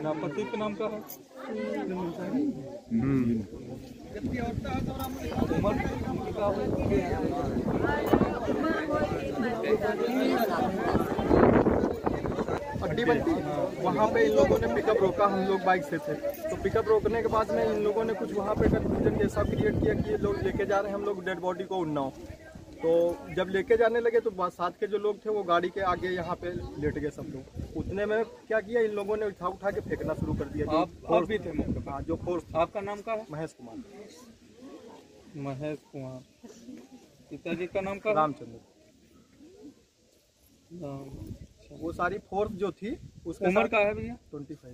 क्या पति के नाम का है? उम्र क्या अड्डी बनती वहाँ पे इन लोगों ने पिकअप रोका, हम लोग बाइक से थे, तो पिकअप रोकने के बाद में इन लोगों ने कुछ वहाँ पे कंफ्यूजन जैसा क्रिएट किया कि ये लोग लेके जा रहे हैं हम लोग डेड बॉडी को उन्नाव। तो जब लेके जाने लगे तो साथ के जो लोग थे वो गाड़ी के आगे यहाँ पे लेट गए सब लोग। उतने में क्या किया इन लोगों ने उठा के फेंकना शुरू कर दिया। आप भी थे मौके पर? हाँ, जो फोर्स। आपका नाम क्या है? महेश कुमार। महेश कुमार। पिताजी का नाम क्या? रामचंद्र। वो सारी फोर्स जो थी उसकी उम्र क्या है भैया? 25।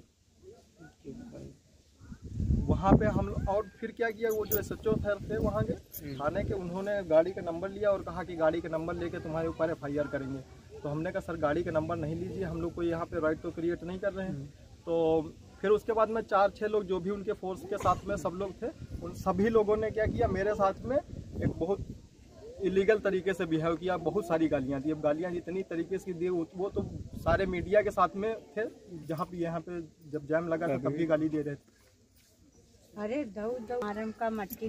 वहाँ पे हम और फिर क्या किया, वो जो SHO सर थे वहाँ के थाने के, उन्होंने गाड़ी का नंबर लिया और कहा कि गाड़ी का नंबर लेके तुम्हारे ऊपर FIR करेंगे। तो हमने कहा सर गाड़ी का नंबर नहीं लीजिए, हम लोग को यहाँ पे राइट तो क्रिएट नहीं कर रहे हैं। तो फिर उसके बाद में 4-6 लोग जो भी उनके फोर्स के साथ में सब लोग थे, उन सभी लोगों ने क्या किया, मेरे साथ में एक बहुत इलीगल तरीके से बिहेव किया, बहुत सारी गालियाँ दी। अब गालियाँ इतनी तरीके से दी, वो तो सारे मीडिया के साथ में थे, जहाँ पे यहाँ पे जब जैम लगा था तब भी गाली दे रहे थे। अरे आराम का मटकी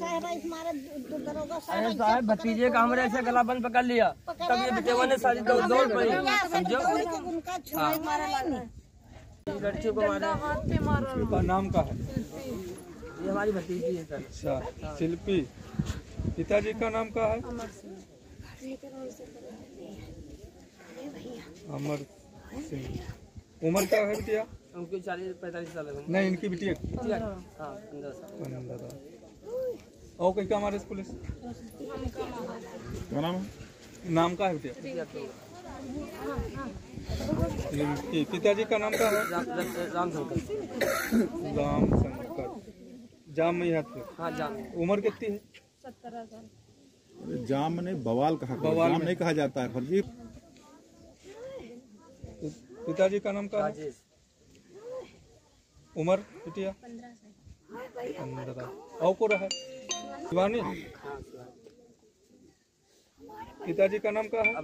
साहब भतीजे का हमारे ऐसे गला बंद पकड़ लिया, तब ये बेटेवा ने सारी दौड़ पड़ी, समझो। लड़कियों को का नाम का है? ये हमारी भतीजी है सर। अच्छा, शिल्पी। पिताजी का नाम का है? अमर सिंह। उम्र क्या है बिटिया? उनकी 40-45 साल है। नहीं, इनकी बिटिया? हाँ, 15 साल। और कहीं का हमारे पुलिस? क्या नाम है? नाम का है बिटिया? पिताजी का नाम क्या है? राम शंकर। जाम में हाथ? हाँ, जाम। उम्र कितनी है? 17 साल। जाम नहीं, बवाल कहा, जाम नहीं कहा जाता है फर्जी। पिताजी का नाम क्या है? उम्र बिटिया? 15। और को रहा? शिवानी। पिताजी का नाम क्या है?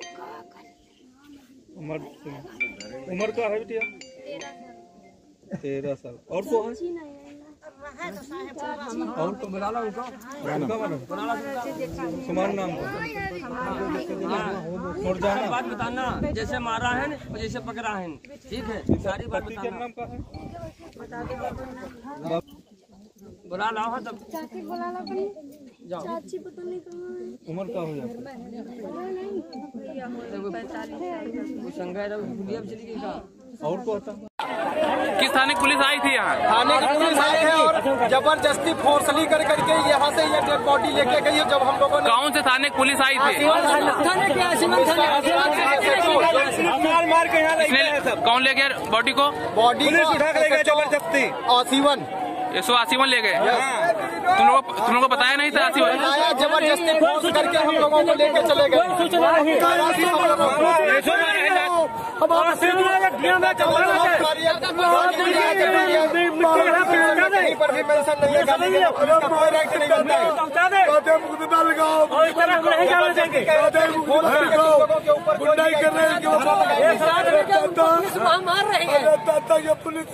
अमर सिंह। उम्र क्या है बिटिया? 13 साल। और को है? और तो बुला लो उनको। सुमान नाम का? सारी बात बताना, जैसे मारा है और जैसे पकड़ा है, ठीक है? सारी बात बताना। नाम का है? बुला लाओ तब। चाची बुला लो, जाओ। चाची पता नहीं कहाँ है। उम्र क्या हो जाए? और को होता? किस थाने पुलिस आई थी यहाँ? थाने की पुलिस आई है और जबरदस्ती फोर्सली कर करके यहाँ से ये डेड बॉडी लेके गई है। जब हम लोगों ने कौन से थाने पुलिस आई थी? कौन ले गया बॉडी को? बॉडी उठा के ले गया जबरदस्ती। आसीवन। 181 ले गए? तुम लोगों को बताया नहीं था? जबरदस्ती फोर्स करके हम लोगों को लेके चले गए। पर भी मेंशन नहीं है, कोई राइट नहीं बनता है। मार रही है पुलिस।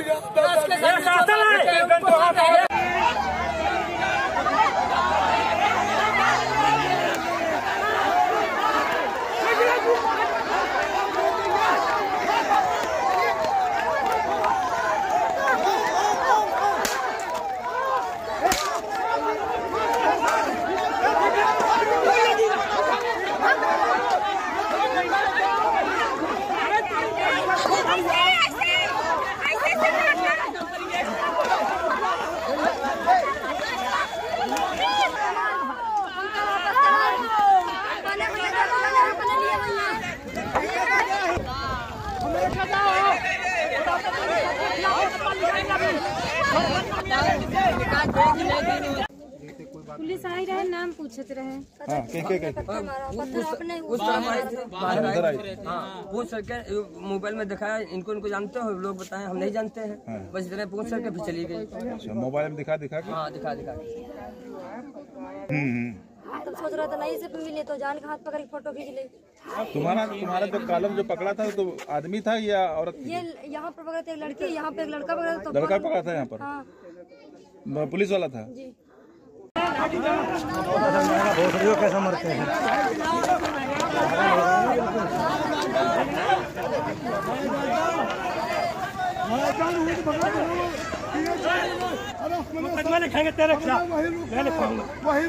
पुलिस आई रहे, नाम पूछते रहे। पूछ करके मोबाइल में दिखाया, इनको जानते हो? लोग बताए हम नहीं जानते हैं। बस इतने पूछ करके फिर चली गई। मोबाइल में दिखा हाँ, दिखा। तब सोच रहा था नहीं से मिले तो जान का हाथ पकड़ के फोटो खींच ले। तुम्हारा जो कॉलम जो पकड़ा था तो आदमी था या औरत थी? ये यहाँ पर पकड़ा था एक लड़की, यहाँ पे एक लड़का पकड़ा था। तो लड़का पकड़ा था यहाँ पर? हाँ पुलिस वाला था जी। कैसा मरते हैं? लिखेंगे तेरे खिलाफ, मैं लिखूंगा,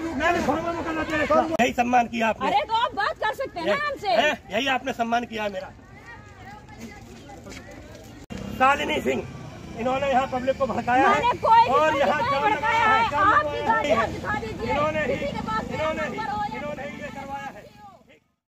यही सम्मान किया आपने। अरे तो आप बात कर सकते हैं ना हमसे। यही आपने सम्मान किया है मेरा। शालिनी सिंह, इन्होंने यहाँ पब्लिक को भड़काया है मैंने कोई और यहाँ भड़काया है। आपकी गाड़ी आप दिखा दीजिए। इन्होंने किसी के पास